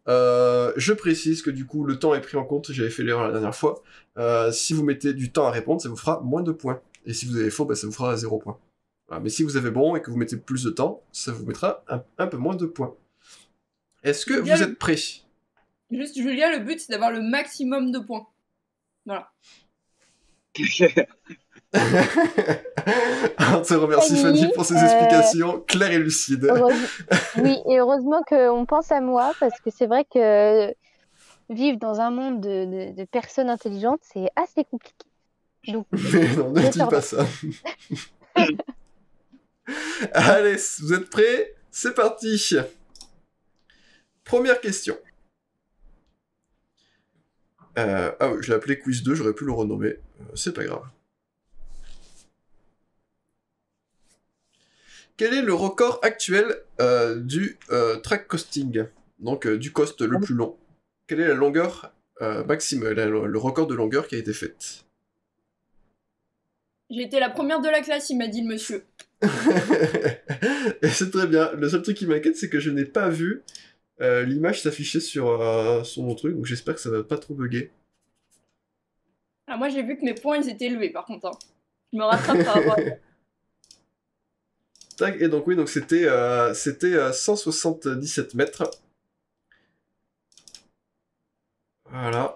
Je précise que du coup, le temps est pris en compte, j'avais fait l'erreur la dernière fois. Si vous mettez du temps à répondre, ça vous fera moins de points. Et si vous avez faux, bah, ça vous fera 0 points. Voilà. Mais si vous avez bon et que vous mettez plus de temps, ça vous mettra un peu moins de points. Est-ce que Julia, vous êtes prêts? Juste, Julia, le but, c'est d'avoir le maximum de points. Voilà. On te remercie Fanny pour ces explications claires et lucides. Oui, et heureusement qu'on pense à moi, parce que c'est vrai que vivre dans un monde de personnes intelligentes, c'est assez compliqué. Donc, Mais non, ne dis pas ça. Allez, vous êtes prêts? C'est parti. Première question. Ah oui, je l'ai appelé Quiz 2, j'aurais pu le renommer. C'est pas grave. Quel est le record actuel du track costing? Donc du coast le plus long. Quelle est la longueur maximum, le record de longueur qui a été fait? J'ai été la première de la classe, il m'a dit le monsieur. Et c'est très bien. Le seul truc qui m'inquiète, c'est que je n'ai pas vu l'image s'afficher sur mon truc, donc j'espère que ça va pas trop bugger. Ah, moi, j'ai vu que mes points, ils étaient élevés, par contre. Hein. Je me rattrape par rapport à ça. Tac, et donc oui, donc c'était 177 mètres. Voilà.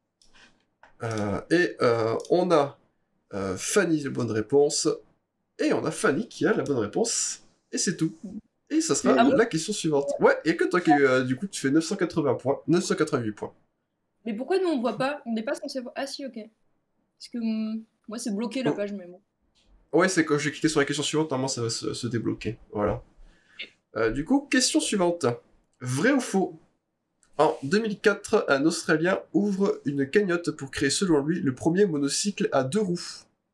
On a Fanny la bonne réponse. Et on a Fanny qui a la bonne réponse. Et c'est tout. Et ça sera la question suivante. Ouais, et que toi qui du coup tu fais 980 points, 988 points. Mais pourquoi nous on voit pas? On n'est pas censé voir. Ah si, ok. Parce que moi c'est bloqué la page, mais bon. Ouais, c'est quand j'ai cliqué sur la question suivante, normalement ça va se débloquer. Voilà. Du coup, question suivante. Vrai ou faux? En 2004, un Australien ouvre une cagnotte pour créer selon lui le premier monocycle à 2 roues.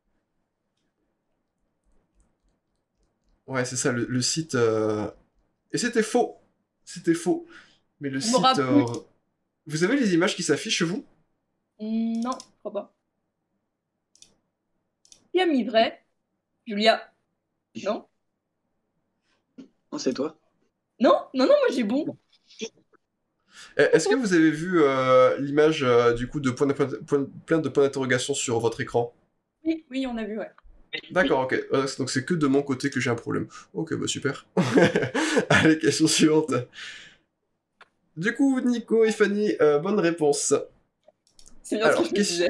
Ouais, c'est ça, le site... Et c'était faux. C'était faux. Mais le site... Vous avez les images qui s'affichent, vous? Non, je crois pas. Qui a mis vrai? Julia? Non? Non, c'est toi. Non, moi j'ai bon. Est-ce que vous avez vu l'image du coup de plein de points d'interrogation sur votre écran? Oui, on a vu, ouais. D'accord, ok. Donc c'est que de mon côté que j'ai un problème. Ok, bah super. Allez, question suivante. Du coup, Nico et Fanny, bonne réponse. C'est bien ce que je me disais.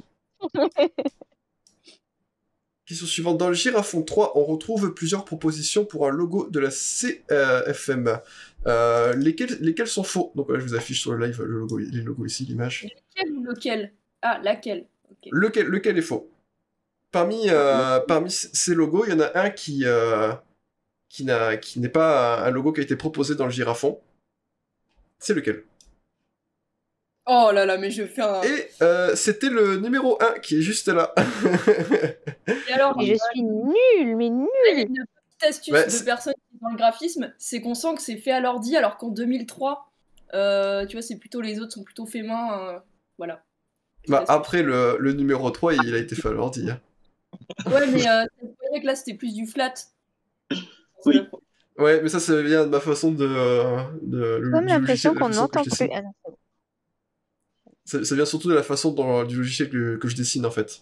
Question suivante. Dans le Girafon 3, on retrouve plusieurs propositions pour un logo de la CFM. Lesquels sont faux? Donc je vous affiche sur le live les logos ici, l'image. Lequel ou lequel? Ah, laquelle. Okay. Lequel est faux? Parmi ces logos, il y en a un qui n'est pas un logo qui a été proposé dans le Girafon. C'est lequel? Oh là là, mais je fais un... Et c'était le numéro 1 qui est juste là. Et alors, je suis nulle, mais nulle. Une petite astuce de personnes qui sont dans le graphisme, c'est qu'on sent que c'est fait à l'ordi, alors qu'en 2003, tu vois, c'est plutôt les autres sont plutôt faits main. Voilà. Bah, après, le numéro 3, il a été fait à l'ordi. Hein. Ouais, mais vous voyez que là, c'était plus du flat. Oui. Ouais, mais ça vient de ma façon de J'ai comme l'impression qu'on n'entend plus. Ça vient surtout de la façon du logiciel que je dessine, en fait.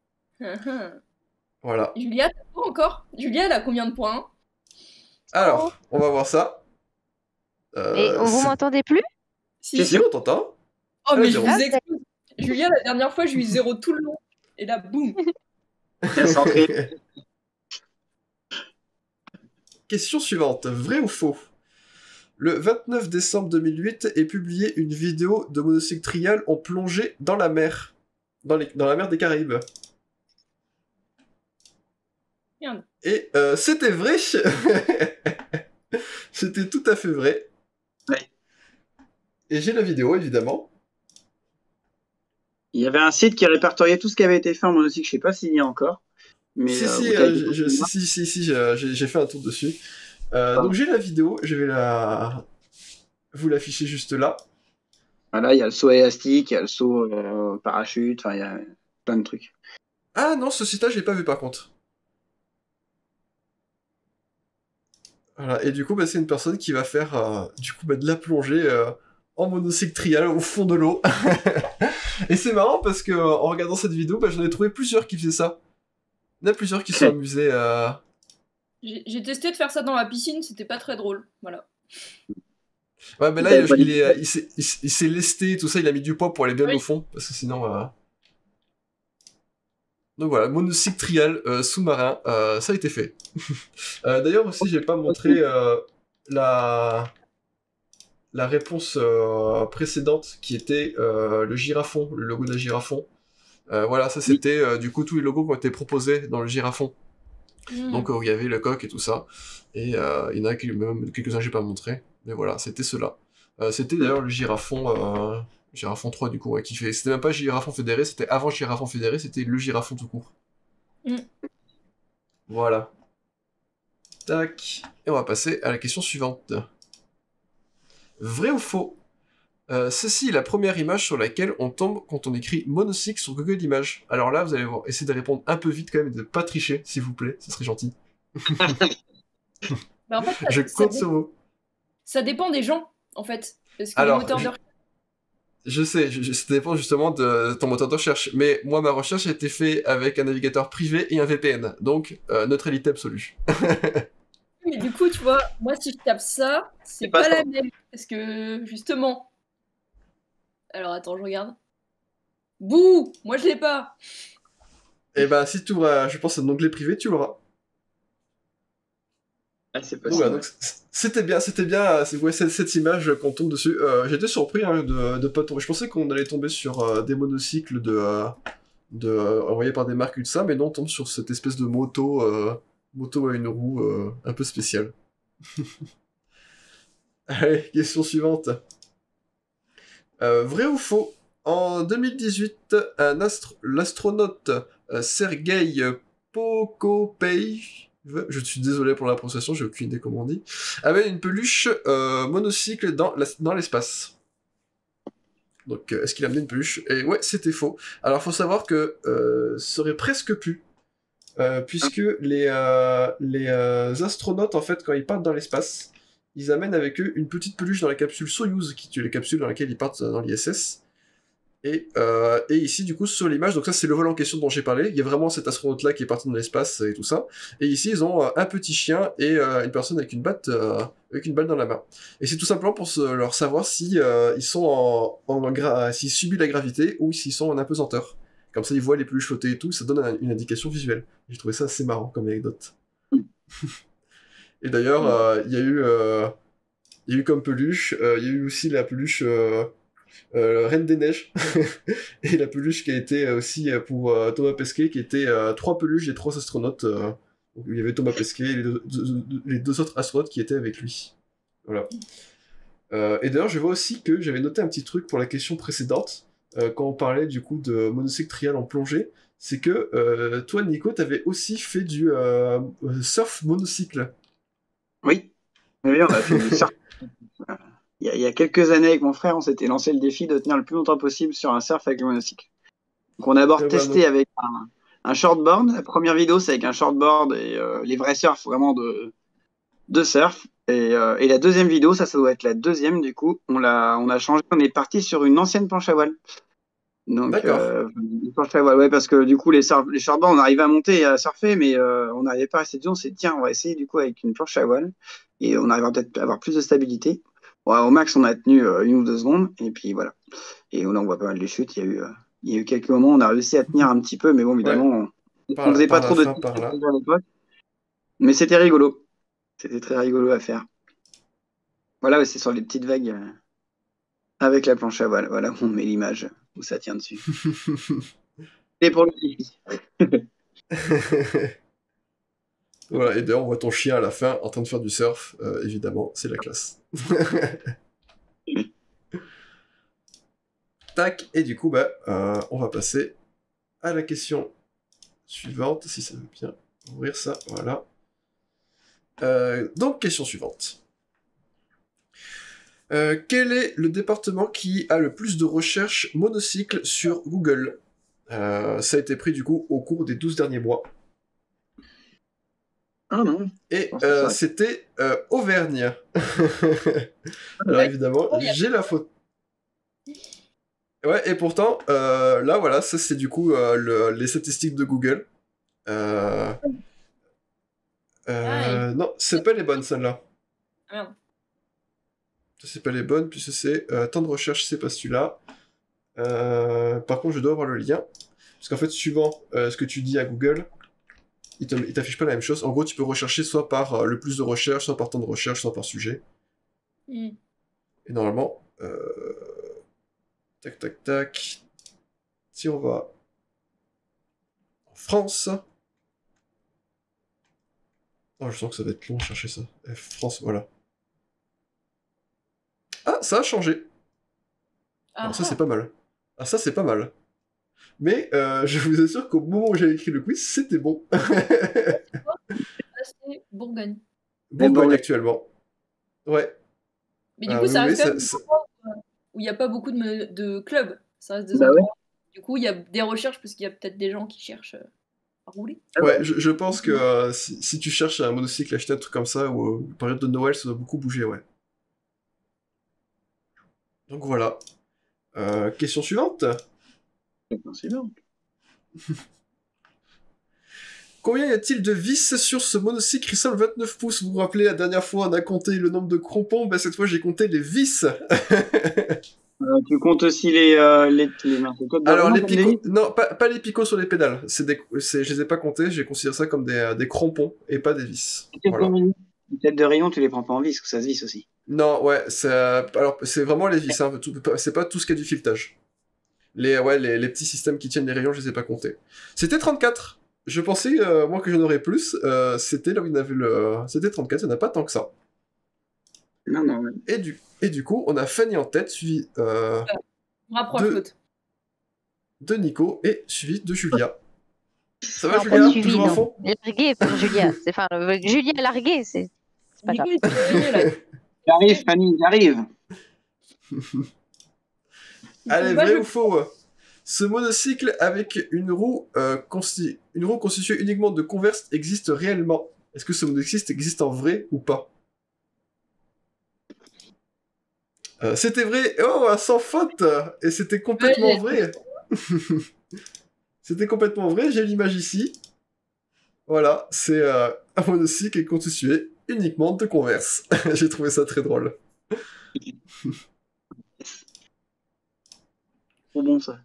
Voilà. Julia, t'as pas encore? Julia, elle a combien de points? Alors, on va voir ça. Et vous m'entendez plus? Si, on t'entend. Oh, mais je vous explique. Julia, la dernière fois, j'ai eu 0 tout le long. Et là, boum. Question suivante. Vrai ou faux? Le 29 décembre 2008 est publiée une vidéo de monocycle trial en plongée dans la mer. Dans la mer des Caraïbes. Merde. Et c'était vrai. C'était tout à fait vrai. Ouais. Et j'ai la vidéo, évidemment. Il y avait un site qui répertoriait tout ce qui avait été fait en monocycle. Je sais pas s'il y a encore. Mais si, j'ai fait un tour dessus. Donc j'ai la vidéo, je vais vous l'afficher juste là. Voilà, il y a le saut élastique, il y a le saut parachute, enfin il y a plein de trucs. Ah non, ce site-là, je l'ai pas vu par contre. Voilà, et du coup, c'est une personne qui va faire de la plongée en monocycle trial au fond de l'eau. Et c'est marrant parce que en regardant cette vidéo, j'en ai trouvé plusieurs qui faisaient ça. Il y en a plusieurs qui sont amusés à... J'ai testé de faire ça dans ma piscine, c'était pas très drôle, voilà. Ouais, mais là, il s'est lesté, tout ça, il a mis du poids pour aller bien au fond, parce que sinon... Donc voilà, monocycle trial sous-marin, ça a été fait. D'ailleurs aussi, j'ai pas montré la réponse précédente, qui était le girafon, le logo de la girafon. Voilà, ça c'était du coup tous les logos qui ont été proposés dans le girafon. Donc il y avait le coq et tout ça. Et il y en a même quelques-uns que j'ai pas montré. Mais voilà, c'était ceux-là. C'était d'ailleurs le girafon 3 du coup, ouais, qui fait. C'était même pas girafon fédéré, c'était avant girafon fédéré, c'était le girafon tout court. Voilà. Tac. Et on va passer à la question suivante. Vrai ou faux? Ceci est la première image sur laquelle on tombe quand on écrit monocycle sur Google Images. Alors là, vous allez essayer de répondre un peu vite quand même et de pas tricher, s'il vous plaît, ça serait gentil. En fait, je compte sur vous. Ça dépend des gens, en fait. Parce que les moteurs de recherche... Je sais, ça dépend justement de ton moteur de recherche. Mais moi, ma recherche a été faite avec un navigateur privé et un VPN. Donc, neutralité absolue. Mais du coup, tu vois, moi, si je tape ça, c'est pas la même. Parce que, justement... Alors, attends, je regarde. Bouh! Moi, je l'ai pas. Eh ben, si tu ouvres, je pense, un onglet privé, tu l'auras. Ah, c'est possible. Donc, c'était bien, cette image qu'on tombe dessus. J'étais surpris de pas tomber. Je pensais qu'on allait tomber sur des monocycles envoyés par des marques et tout ça, mais non, on tombe sur cette espèce de moto à une roue un peu spéciale. Allez, question suivante. Vrai ou faux? En 2018, l'astronaute Sergei Pokopey, je suis désolé pour la prononciation, j'ai aucune idée comment on dit, avait une peluche monocycle dans l'espace. Donc, est-ce qu'il a amené une peluche? Et ouais, c'était faux. Alors, faut savoir que ça aurait presque pu, puisque les astronautes, en fait, quand ils partent dans l'espace, ils amènent avec eux une petite peluche dans la capsule Soyuz, qui est les capsules dans laquelle ils partent dans l'ISS. Et ici, du coup, sur l'image, donc ça c'est le vol en question dont j'ai parlé, il y a vraiment cet astronaute-là qui est parti dans l'espace et tout ça. Et ici, ils ont un petit chien et une personne avec une balle dans la main. Et c'est tout simplement pour leur savoir si ils sont s'ils subissent la gravité ou s'ils sont en apesanteur. Comme ça, ils voient les peluches flotter et tout, ça donne une indication visuelle. J'ai trouvé ça assez marrant comme anecdote. Et d'ailleurs, il y a eu comme peluche, il y a eu aussi la peluche Reine des Neiges, et la peluche qui a été aussi pour Thomas Pesquet, qui était 3 peluches des 3 astronautes. Donc, il y avait Thomas Pesquet et les deux autres astronautes qui étaient avec lui. Voilà. Et d'ailleurs, je vois aussi que j'avais noté un petit truc pour la question précédente, quand on parlait du coup de monocycle trial en plongée, c'est que toi, Nico, t'avais aussi fait du surf monocycle. Oui, on a fait du surf. Il y a quelques années, avec mon frère, on s'était lancé le défi de tenir le plus longtemps possible sur un surf avec le monocycle. Donc, on a d'abord testé avec un shortboard. La première vidéo, c'est avec un shortboard et les vrais surfs vraiment de surf. Et la deuxième vidéo, ça doit être la deuxième, du coup, on a changé, on est parti sur une ancienne planche à voile. Donc, une planche à voile, ouais, parce que du coup, les shortboards, on arrivait à monter et à surfer, mais on n'arrivait pas à rester dessus. On s'est dit, tiens, on va essayer du coup avec une planche à voile et on arrivera peut-être à avoir plus de stabilité. Ouais, au max, on a tenu 1 ou 2 secondes, et puis voilà. Et là, on voit pas mal de chutes. Il y a eu quelques moments où on a réussi à tenir un petit peu, mais bon, évidemment, on faisait pas trop de tirs à l'époque. Mais c'était rigolo. C'était très rigolo à faire. Voilà, c'est sur les petites vagues avec la planche à voile. Voilà, on met l'image où ça tient dessus. Et pour le défi. Voilà, et d'ailleurs, on voit ton chien à la fin en train de faire du surf. Évidemment, c'est la classe. Tac, et du coup, on va passer à la question suivante, si ça veut bien ouvrir ça, voilà. Donc, question suivante. Quel est le département qui a le plus de recherches monocycles sur Google? Ça a été pris, du coup, au cours des 12 derniers mois. Ah non. Et c'était Auvergne. Alors évidemment, j'ai la photo. Ouais, et pourtant, là, voilà, ça c'est du coup les statistiques de Google. Non, c'est pas les bonnes, celles-là. Ah, merde. Ça, c'est pas les bonnes, puisque c'est temps de recherche, c'est pas celui-là. Par contre, je dois avoir le lien. Parce qu'en fait, suivant ce que tu dis à Google, il t'affiche pas la même chose. En gros, tu peux rechercher soit par le plus de recherche, soit par temps de recherche, soit par sujet. Mm. Et normalement, tac, tac, tac. Si on va en France... Oh, je sens que ça va être long à chercher ça. France, voilà. Ah, ça a changé. Alors ça, c'est pas mal. Ah, ça, c'est pas mal. Mais je vous assure qu'au moment où j'ai écrit le quiz, c'était bon. Là, c'est Bourgogne. Bourgogne actuellement. Ouais. Mais du coup, ça reste quand même des endroits où il n'y a pas beaucoup de clubs. Ça reste des endroits. Du coup, il y a des recherches parce qu'il y a peut-être des gens qui cherchent à rouler. Ouais, je pense que si tu cherches un monocycle, acheter un truc comme ça, ou période de Noël, ça doit beaucoup bouger, ouais. Donc voilà. Question suivante. Combien y a-t-il de vis sur ce monocycle Rissol 29 pouces? Vous vous rappelez, la dernière fois, on a compté le nombre de crampons. Ben, cette fois, j'ai compté les vis. Tu comptes aussi les Alors, les picots... Non, pas les picots sur les pédales. Je les ai pas comptés, j'ai considéré ça comme des crampons et pas des vis. Voilà. Les têtes de rayon, tu les prends pas en vis, ou ça se visse aussi. Non, ouais, alors c'est vraiment les vis, hein. C'est pas tout ce qui est du filetage. Les petits systèmes qui tiennent les rayons, je les ai pas comptés. C'était 34. Je pensais, moi, que j'en aurais plus. C'était là où il y en avait C'était 34, il n'y en a pas tant que ça. Non. Et du coup, on a Fanny en tête, suivi de Nico, et suivi de Julia. Ça va, Julia? Toujours à fond? Largué pour Julia. Enfin, Julia largué, c'est pas grave. J'arrive, Fanny, j'arrive. Allez, vrai ou faux? Ce monocycle avec une roue constituée uniquement de converse existe réellement? Est-ce que ce monocycle existe en vrai ou pas? C'était vrai, sans faute! Et c'était complètement vrai! C'était complètement vrai, j'ai l'image ici. Voilà, c'est un monocycle constitué uniquement de converse. J'ai trouvé ça très drôle. Trop bon ça.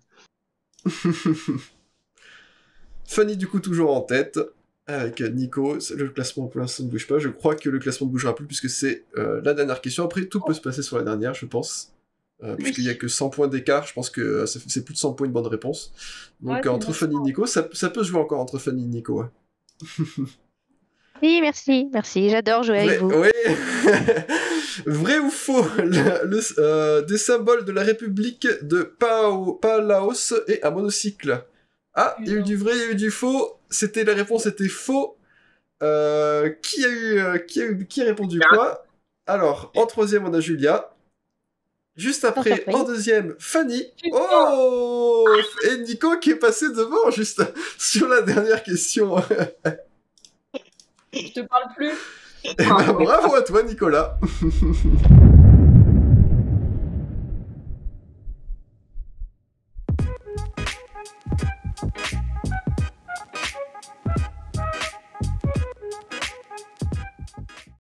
Fanny, du coup, toujours en tête. Avec Nico, le classement pour l'instant ne bouge pas. Je crois que le classement ne bougera plus puisque c'est la dernière question. Après, tout peut se passer sur la dernière, je pense. Puisqu'il n'y a que 100 points d'écart, je pense que c'est plus de 100 points une bonne réponse. Donc entre Fanny et Nico, ça peut se jouer encore entre Fanny et Nico. Ouais. Oui, merci, j'adore jouer avec vous. Oui. Vrai ou faux, des symboles de la République de Palaos est un monocycle? Ah, il y a eu du vrai, il y a eu du faux. La réponse était faux. Qui a répondu quoi? Alors, en troisième, on a Julia. Juste après, en deuxième, Fanny. Oh! Et Nico qui est passé devant, juste sur la dernière question. Je te parle plus. Et ben, bravo à toi, Nicolas.